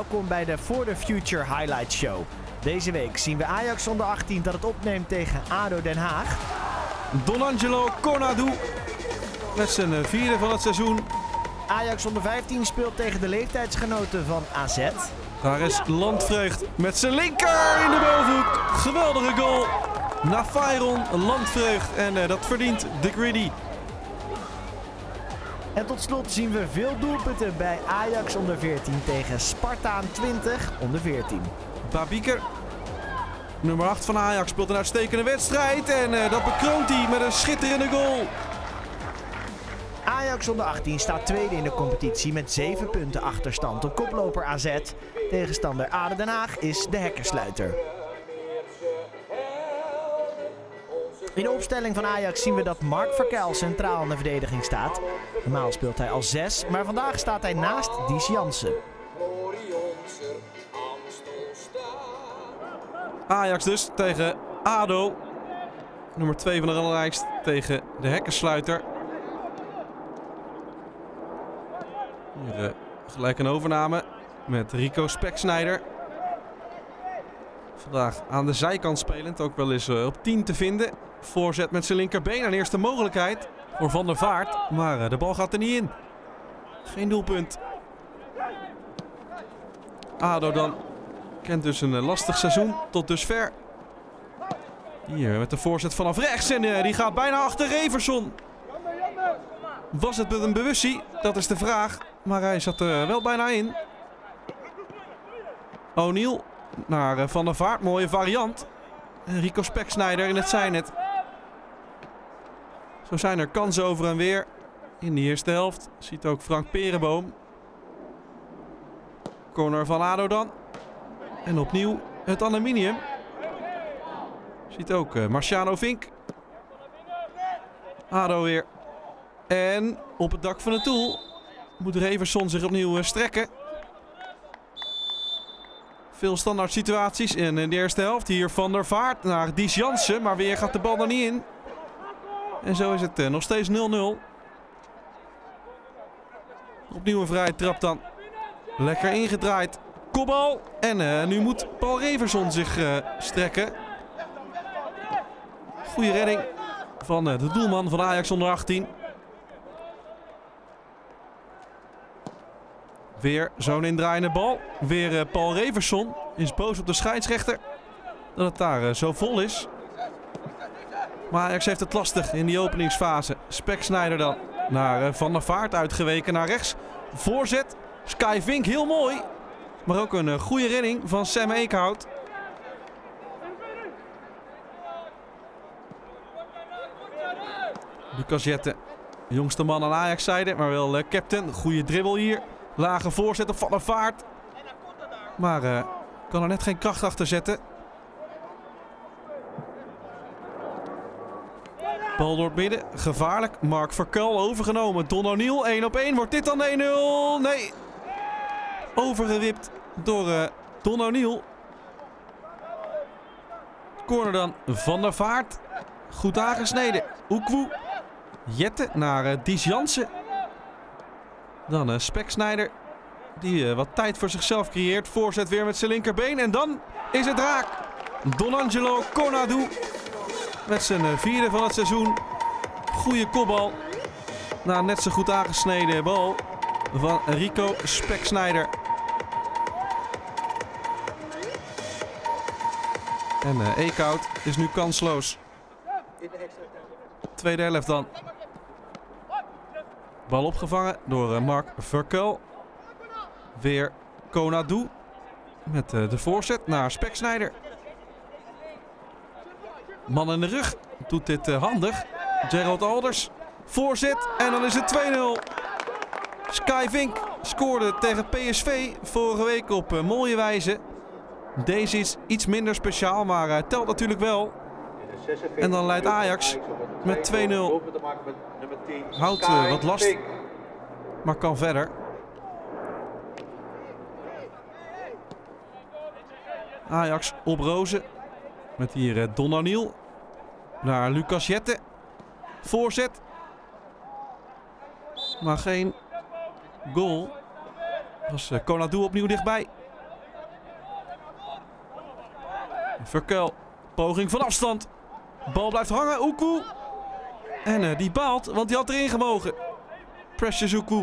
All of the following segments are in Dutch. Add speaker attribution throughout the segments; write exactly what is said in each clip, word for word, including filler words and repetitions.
Speaker 1: welkom bij de For the Future Highlight Show. Deze week zien we Ajax onder achttien dat het opneemt tegen ADO Den Haag.
Speaker 2: Donangelo Konadu met zijn vierde van het seizoen.
Speaker 1: Ajax onder vijftien speelt tegen de leeftijdsgenoten van A Z.
Speaker 2: Daar is Landvreugd met zijn linker in de bovenhoek. Geweldige goal. Nafairon, Landvreugd en uh, dat verdient de Griddy.
Speaker 1: En tot slot zien we veel doelpunten bij Ajax onder veertien tegen Spartaan twintig onder veertien.
Speaker 2: Babieker, nummer acht van Ajax, speelt een uitstekende wedstrijd. En uh, dat bekroont hij met een schitterende goal.
Speaker 1: Ajax onder achttien staat tweede in de competitie met zeven punten achterstand op koploper A Z. Tegenstander ADO Den Haag is de hekkersluiter. In de opstelling van Ajax zien we dat Mark Verkuil centraal in de verdediging staat. Normaal speelt hij als zes, maar vandaag staat hij naast Dies Jansen.
Speaker 2: Ajax dus tegen ADO. Nummer twee van de ranglijst tegen de hekkersluiter. Hier uh, gelijk een overname met Rico Speksnijder. Vandaag aan de zijkant spelend, ook wel eens uh, op tien te vinden. Voorzet met zijn linkerbeen, een eerste mogelijkheid voor Van der Vaart. Maar uh, de bal gaat er niet in. Geen doelpunt. ADO dan kent dus een uh, lastig seizoen tot dusver. Hier met de voorzet vanaf rechts en uh, die gaat bijna achter Reverson. Was het met een bewustzijn? Dat is de vraag. Maar hij zat er wel bijna in. O'Neill naar uh, Van der Vaart. Mooie variant. En Rico Speksnijder in het zijnet. Zo zijn er kansen over en weer in de eerste helft. Ziet ook Frank Perenboom. Corner van ADO dan. En opnieuw het aluminium. Ziet ook uh, Marciano Vink. ADO weer. En op het dak van het doel moet Reverson zich opnieuw uh, strekken. Veel standaard situaties in de eerste helft. Hier Van der Vaart naar Dies Jansen. Maar weer gaat de bal er niet in. En zo is het uh, nog steeds nul nul. Opnieuw een vrije trap dan. Lekker ingedraaid. Kopbal. En uh, nu moet Paul Reverson zich uh, strekken. Goeie redding van uh, de doelman van Ajax onder achttien. Weer zo'n indraaiende bal. Weer uh, Paul Reverson is boos op de scheidsrechter dat het daar uh, zo vol is. Maar Ajax heeft het lastig in die openingsfase. Speksnijder dan naar uh, Van der Vaart uitgeweken naar rechts. Voorzet. Sky Vink heel mooi. Maar ook een uh, goede redding van Sam Eekhout. Lucas Jette, jongste man aan Ajax zijde, maar wel uh, captain. Goede dribbel hier. Lage voorzet op Van der Vaart. Maar uh, kan er net geen kracht achter zetten. Bal door het midden. Gevaarlijk. Mark Verkuil overgenomen. Don O'Neill. één op één. Wordt dit dan één nul? Nee. Overgewipt door uh, Don O'Neill. Corner dan Van der Vaart. Goed aangesneden. Oekwoe. Jette naar uh, Dies Jansen. Dan uh, Speksnijder. Die uh, wat tijd voor zichzelf creëert. Voorzet weer met zijn linkerbeen. En dan is het raak. Donangelo Konadu. Met zijn uh, vierde van het seizoen. Goeie kopbal. Na net zo goed aangesneden bal van Rico Speksnijder. En uh, Eekhout is nu kansloos. Tweede helft dan. Bal opgevangen door uh, Mark Verkuil. Weer Konadu. Met uh, de voorzet naar Speksnijder. Man in de rug. Doet dit uh, handig. Gerald Alders. Voorzet. En dan is het twee nul. Sky Vink scoorde tegen P S V vorige week op uh, mooie wijze. Deze is iets minder speciaal, maar uh, telt natuurlijk wel. En dan leidt Ajax met twee nul. Houdt uh, wat last, maar kan verder. Ajax op rozen. Met hier uh, Don O'Neill. Naar Lucas Jette. Voorzet. Maar geen goal. Was uh, Konadu opnieuw dichtbij. Verkuil, poging van afstand. Bal blijft hangen, Oekwoo. En uh, die baalt, want die had erin gemogen. Precious Oekwoo.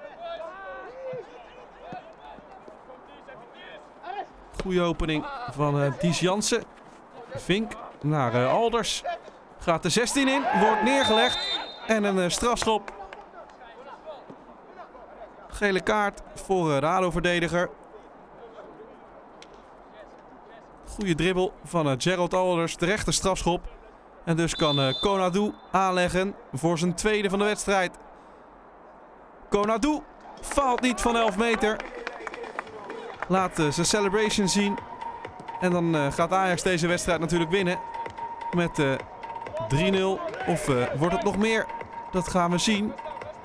Speaker 2: Goeie opening van uh, Dies Jansen. Vink naar uh, Alders. Gaat de zestien in, wordt neergelegd. En een uh, strafschop. Gele kaart voor uh, de A D O-verdediger. Goeie dribbel van uh, Gerald Alders. De rechter strafschop. En dus kan uh, Konadu aanleggen voor zijn tweede van de wedstrijd. Konadu faalt niet van elf meter. Laat uh, zijn celebration zien. En dan uh, gaat Ajax deze wedstrijd natuurlijk winnen. Met uh, drie nul. Of uh, wordt het nog meer? Dat gaan we zien.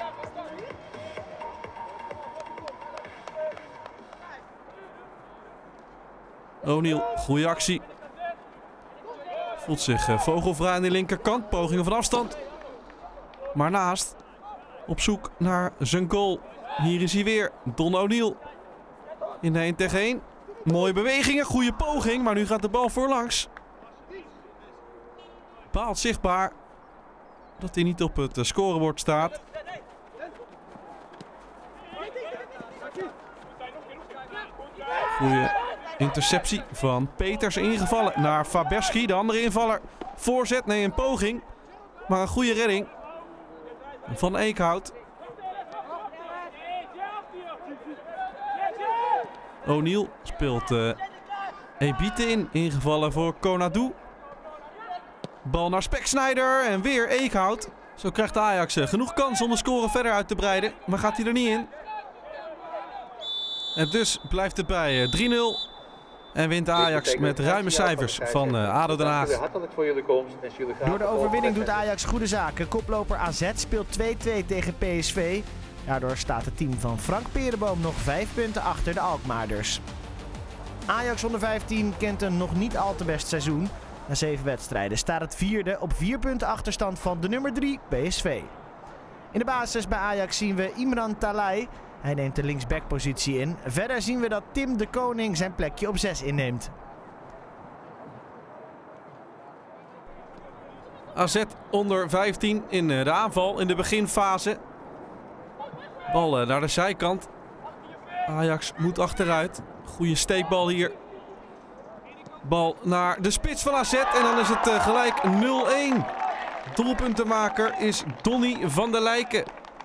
Speaker 2: O'Neal, goede actie. Voelt zich uh, vogelvrij aan de linkerkant. Pogingen van afstand. Maar naast. Op zoek naar zijn goal. Hier is hij weer. Don O'Neal. In de één tegen één. Mooie bewegingen. Goede poging. Maar nu gaat de bal voorlangs. Baalt zichtbaar. Dat hij niet op het uh, scorebord staat. Goeie interceptie van Peters ingevallen naar Faberski, de andere invaller. Voorzet, nee een poging. Maar een goede redding van Eekhout. O'Neal speelt uh, Ebite in, ingevallen voor Konadu. Bal naar Speksnijder en weer Eekhout. Zo krijgt Ajax uh, genoeg kans om de score verder uit te breiden. Maar gaat hij er niet in. En dus blijft het bij uh, drie nul. En wint Ajax met ruime cijfers van uh, A D O Den Haag.
Speaker 1: Door de overwinning doet Ajax goede zaken. Koploper A Z speelt twee twee tegen P S V. Daardoor staat het team van Frank Perenboom nog vijf punten achter de Alkmaarders. Ajax onder vijftien kent een nog niet al te best seizoen. Na zeven wedstrijden staat het vierde op vier punten achterstand van de nummer drie P S V. In de basis bij Ajax zien we Imran Talay. Hij neemt de linksbackpositie in. Verder zien we dat Tim de Koning zijn plekje op zes inneemt.
Speaker 2: A Z onder vijftien in de aanval in de beginfase. Bal naar de zijkant. Ajax moet achteruit. Goede steekbal hier. Bal naar de spits van A Z en dan is het gelijk nul één. Doelpuntenmaker is Donny van der Lijken.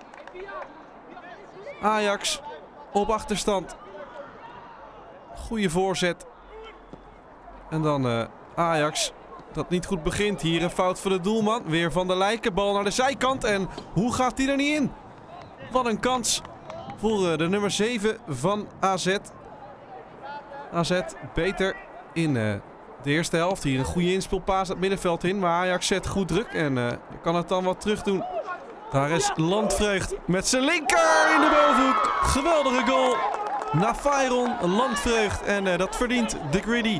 Speaker 2: Ajax op achterstand. Goede voorzet. En dan uh, Ajax dat niet goed begint. Hier een fout voor de doelman. Weer Van der Lijken. Bal naar de zijkant. En hoe gaat die er niet in? Wat een kans voor uh, de nummer zeven van A Z. A Z beter in uh, de eerste helft. Hier een goede inspeelpaas het middenveld in. Maar Ajax zet goed druk. En uh, kan het dan wat terug doen. Daar is Landvreugd met zijn linker in de bovenhoek. Geweldige goal. Nafairon, Landvreugd. En uh, dat verdient de Griddy.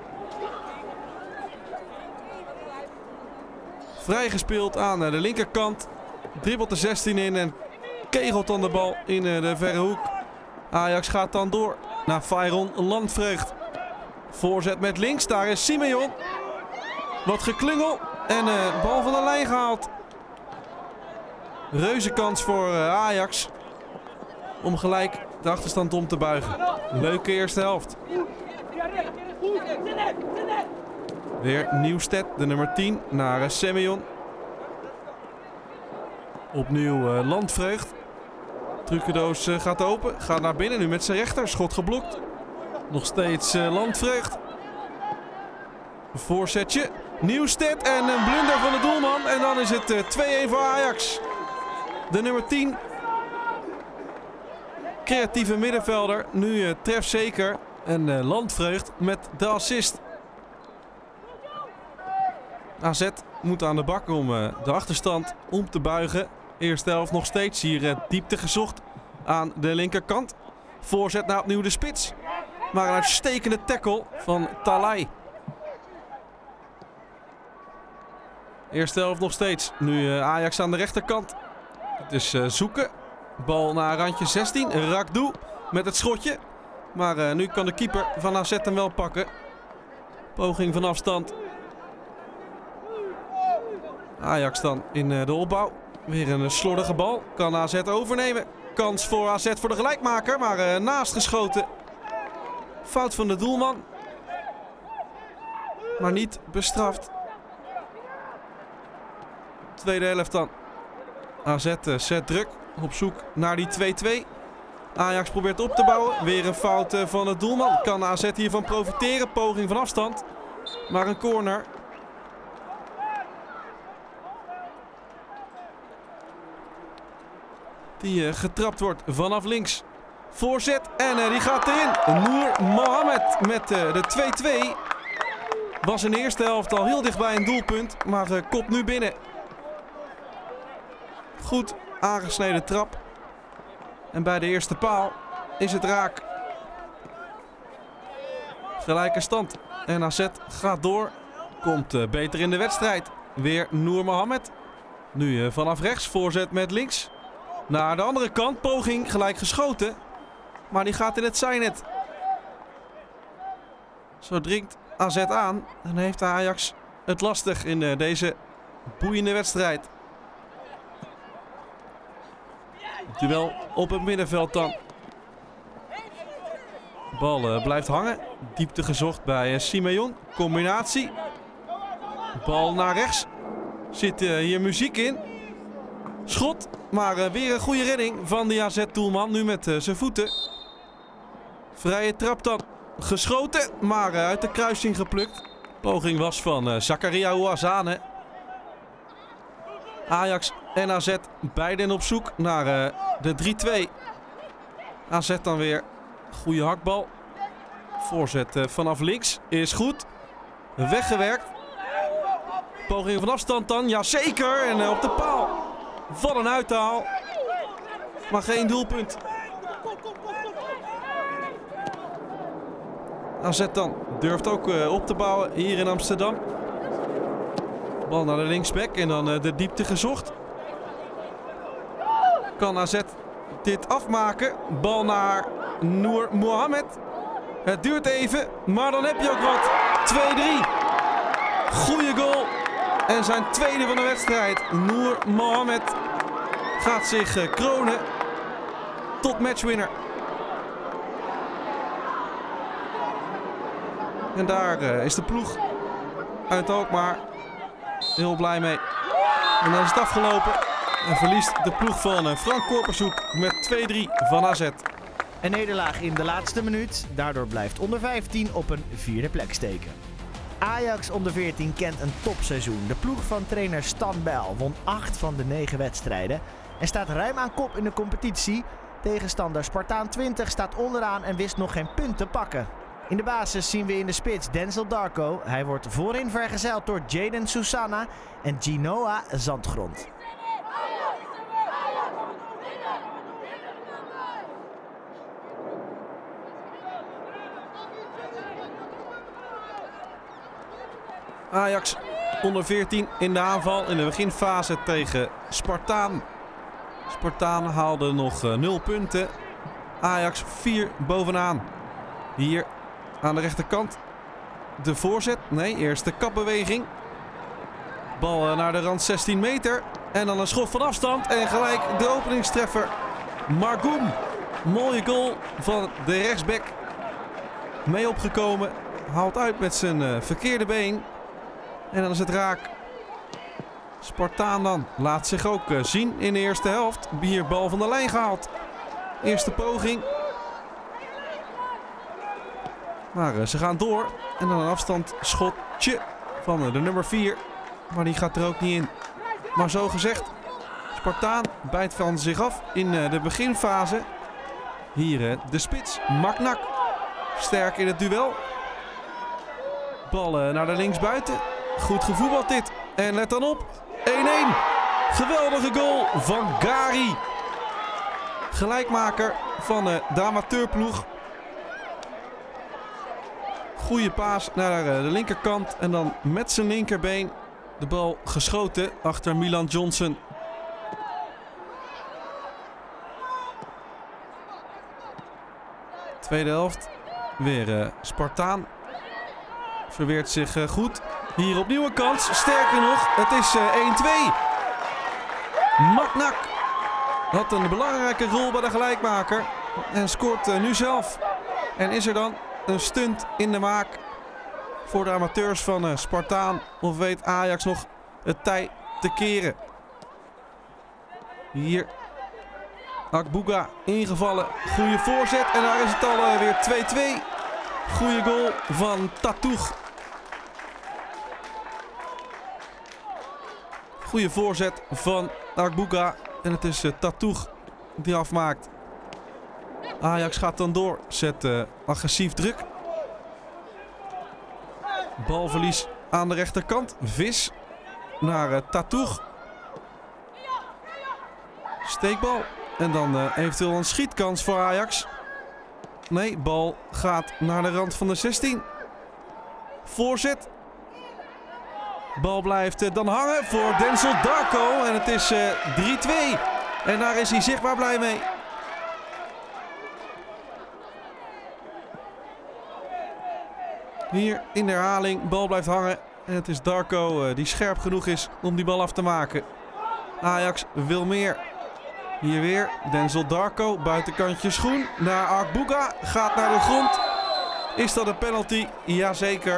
Speaker 2: Vrijgespeeld aan uh, de linkerkant. Dribbelt de zestien in en kegelt dan de bal in uh, de verre hoek. Ajax gaat dan door. Nafairon, Landvreugd. Voorzet met links. Daar is Simeon. Wat geklungel. En uh, bal van de lijn gehaald. Reuze kans voor uh, Ajax. Om gelijk de achterstand om te buigen. Leuke eerste helft. Weer Nieuwstedt, de nummer tien, naar uh, Simeon. Opnieuw uh, Landvreugd. Trucendoos uh, gaat open. Gaat naar binnen. Nu met zijn rechter. Schot geblokt. Nog steeds uh, Landvreugd. Voorzetje. Nieuwstedt en een blunder van de doelman. En dan is het uh, twee één voor Ajax. De nummer tien. Creatieve middenvelder. Nu uh, trefzeker. En uh, Landvreugd met de assist. A Z moet aan de bak om uh, de achterstand om te buigen. Eerste helft nog steeds. Hier uh, diepte gezocht aan de linkerkant. Voorzet naar opnieuw de spits. Maar een uitstekende tackle van Talay. Eerste helft nog steeds. Nu uh, Ajax aan de rechterkant. Het is uh, zoeken. Bal naar randje zestien. Rakdoe met het schotje. Maar uh, nu kan de keeper van A Z hem wel pakken. Poging van afstand. Ajax dan in de opbouw. Weer een slordige bal. Kan A Z overnemen. Kans voor A Z voor de gelijkmaker. Maar uh, naast geschoten. Fout van de doelman. Maar niet bestraft. Tweede helft dan. A Z uh, zet druk. Op zoek naar die twee twee. Ajax probeert op te bouwen. Weer een fout uh, van de doelman. Kan A Z hiervan profiteren. Poging van afstand. Maar een corner. Die uh, getrapt wordt vanaf links. Voorzet en uh, die gaat erin. Noor Mohamed met uh, de twee twee. Was in de eerste helft al heel dichtbij een doelpunt. Maar uh, kopt nu binnen. Goed aangesneden trap. En bij de eerste paal is het raak. Gelijke stand. En A Z gaat door. Komt uh, beter in de wedstrijd. Weer Noor Mohamed. Nu uh, vanaf rechts. Voorzet met links. Naar de andere kant. Poging gelijk geschoten. Maar die gaat in het zijnet. Zo dringt A Z aan. En heeft Ajax het lastig in uh, deze boeiende wedstrijd. Duel op het middenveld dan. Bal uh, blijft hangen. Diepte gezocht bij uh, Simeon. Combinatie. Bal naar rechts. Zit uh, hier muziek in. Schot. Maar uh, weer een goede redding van de A Z-doelman. Nu met uh, zijn voeten. Vrije trap dan. Geschoten. Maar uh, uit de kruising geplukt. Poging was van uh, Zakaria Ouazzane. Ajax en A Z beiden op zoek naar uh, de drie twee. A Z dan weer. Goede hakbal. Voorzet uh, vanaf links is goed. Weggewerkt. Poging van afstand dan. Jazeker. En uh, op de paal. Wat een uithaal. Maar geen doelpunt. A Z dan durft ook uh, op te bouwen hier in Amsterdam. Bal naar de linksback en dan uh, de diepte gezocht. Kan A Z dit afmaken? Bal naar Noor Mohamed. Het duurt even, maar dan heb je ook wat. twee drie. Goeie goal. En zijn tweede van de wedstrijd. Noor Mohamed gaat zich uh, kronen tot matchwinner. En daar uh, is de ploeg uit Alkmaar heel blij mee. En dan is het afgelopen. En verliest de ploeg van uh, Frank Korpershoek met twee drie van A Z.
Speaker 1: Een nederlaag in de laatste minuut. Daardoor blijft onder vijftien op een vierde plek steken. Ajax onder veertien kent een topseizoen. De ploeg van trainer Stan Bijl won acht van de negen wedstrijden. En staat ruim aan kop in de competitie. Tegenstander Spartaan twintig staat onderaan en wist nog geen punt te pakken. In de basis zien we in de spits Denzel Darko. Hij wordt voorin vergezeld door Jaden Susanna en Ginoa Zandgrond.
Speaker 2: Ajax onder veertien in de aanval in de beginfase tegen Spartaan. Spartaan haalde nog uh, nul punten. Ajax vier bovenaan. Hier aan de rechterkant de voorzet. Nee, eerst de kapbeweging. Bal uh, naar de rand zestien meter. En dan een schot van afstand. En gelijk de openingstreffer. Margoum. Mooie goal van de rechtsback. Mee opgekomen. Haalt uit met zijn uh, verkeerde been. En dan is het raak. Spartaan dan laat zich ook uh, zien in de eerste helft. Hier bal van de lijn gehaald. Eerste poging. Maar uh, ze gaan door. En dan een afstandsschotje van uh, de nummer vier. Maar die gaat er ook niet in. Maar zo gezegd. Spartaan bijt van zich af in uh, de beginfase. Hier uh, de spits. Maknak. Sterk in het duel. Bal uh, naar de linksbuiten. Goed gevoetbald dit. En let dan op. één-één. Geweldige goal van Gari. Gelijkmaker van uh, de amateurploeg. Goeie paas naar uh, de linkerkant. En dan met zijn linkerbeen de bal geschoten achter Milan Johnson. Tweede helft. Weer uh, Spartaan. verweert zich uh, goed. Hier opnieuw een kans. Sterker nog, het is uh, één twee. Maknak had een belangrijke rol bij de gelijkmaker. En scoort uh, nu zelf. En is er dan een stunt in de maak voor de amateurs van uh, Spartaan. Of weet Ajax nog het tij te keren. Hier Akbuga ingevallen. Goede voorzet. En daar is het al uh, weer twee twee. Goede goal van Tatoeg. Goede voorzet van Akbuga. En het is uh, Tatoeg die afmaakt. Ajax gaat dan door. Zet uh, agressief druk. Balverlies aan de rechterkant. Vis naar uh, Tatoeg. Steekbal. En dan uh, eventueel een schietkans voor Ajax. Nee, bal gaat naar de rand van de zestien. Voorzet. Bal blijft uh, dan hangen voor Denzel Darko. En het is uh, drie twee. En daar is hij zichtbaar blij mee. Hier in de herhaling. Bal blijft hangen. En het is Darko uh, die scherp genoeg is om die bal af te maken. Ajax wil meer. Hier weer Denzel Darko. Buitenkantje schoen naar Akbuga. Gaat naar de grond. Is dat een penalty? Jazeker.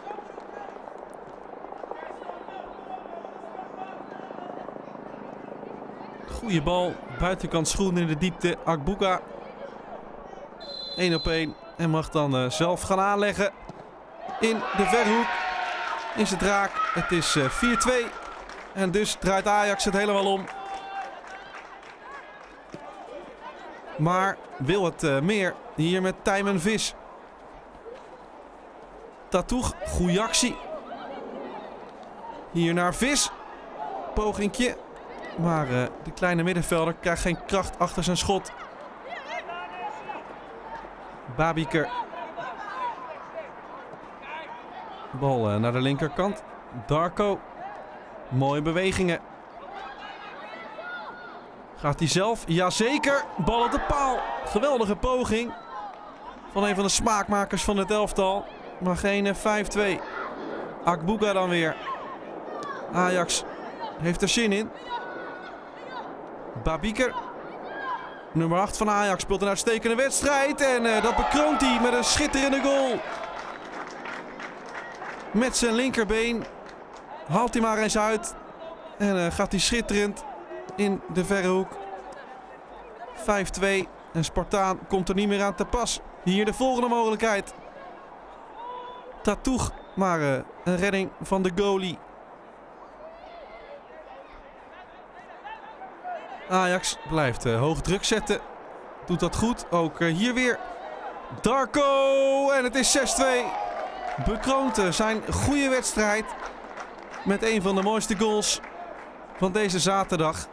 Speaker 2: Goeie bal. Buitenkant schoen in de diepte. Akbuga. één op één. En mag dan uh, zelf gaan aanleggen. In de verhoek is het raak. Het is uh, vier twee. En dus draait Ajax het helemaal om. Maar wil het uh, meer. Hier met Tijmen Vis. Tatoeg, goede actie. Hier naar Vis. Pogingje. Maar uh, de kleine middenvelder krijgt geen kracht achter zijn schot. Babiker. Bal uh, naar de linkerkant. Darko. Mooie bewegingen. Gaat hij zelf? Jazeker. Bal op de paal. Geweldige poging. Van een van de smaakmakers van het elftal. Maar geen vijf twee. Akbuga dan weer. Ajax heeft er zin in. Babiker. Nummer acht van Ajax speelt een uitstekende wedstrijd. En uh, dat bekroont hij met een schitterende goal. Met zijn linkerbeen. Haalt hij maar eens uit. En uh, gaat hij schitterend in de verre hoek. vijf twee. En Spartaan komt er niet meer aan te pas. Hier de volgende mogelijkheid. Tatoeg. Maar uh, een redding van de goalie. Ajax blijft uh, hoog druk zetten. Doet dat goed. Ook uh, hier weer. Darko. En het is zes twee. Bekroont uh, zijn goede wedstrijd. Met een van de mooiste goals van deze zaterdag.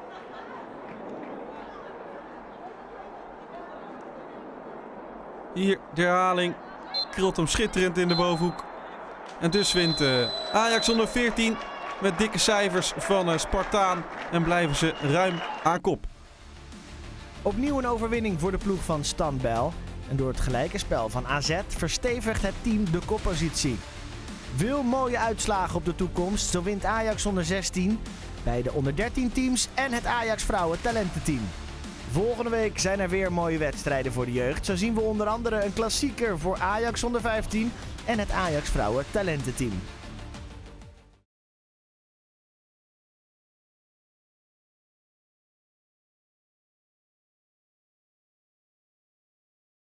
Speaker 2: Hier de herhaling. Krult hem schitterend in de bovenhoek. En dus wint uh, Ajax onder veertien met dikke cijfers van uh, Spartaan. En blijven ze ruim aan kop.
Speaker 1: Opnieuw een overwinning voor de ploeg van Stan Bell. En door het gelijke spel van A Z verstevigt het team de koppositie. Veel mooie uitslagen op de toekomst. Zo wint Ajax onder zestien, bij de onder dertien teams en het Ajax vrouwen talententeam. Volgende week zijn er weer mooie wedstrijden voor de jeugd. Zo zien we onder andere een klassieker voor Ajax onder vijftien en het Ajax vrouwen talententeam.